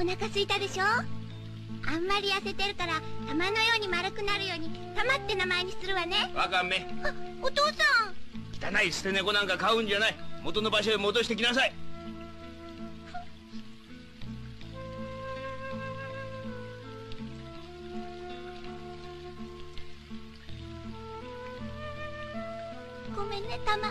腹空いたでしょ。あんまり痩せてるから玉のように丸くなるように玉って名前にするわね。 ワカメ、 あ、お父さん。 汚い捨て猫なんか飼うんじゃない。元の場所へ戻してきなさい。 ごめんね、玉。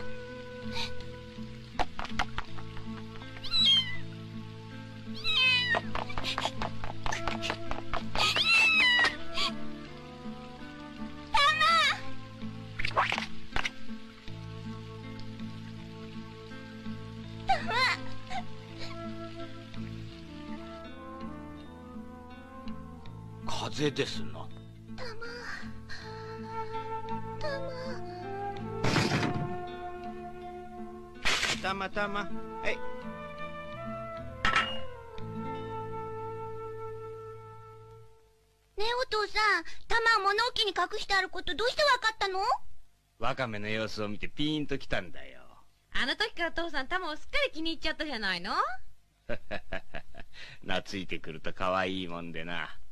風邪ですな。たまたま、はい。 ねえ、お父さん、玉を物置に隠してあることどうしてわかったの？ ワカメの様子を見てピーンときたんだよ。 あの時から父さん玉をすっかり気に入っちゃったじゃないの。 懐いてくると可愛いもんでな。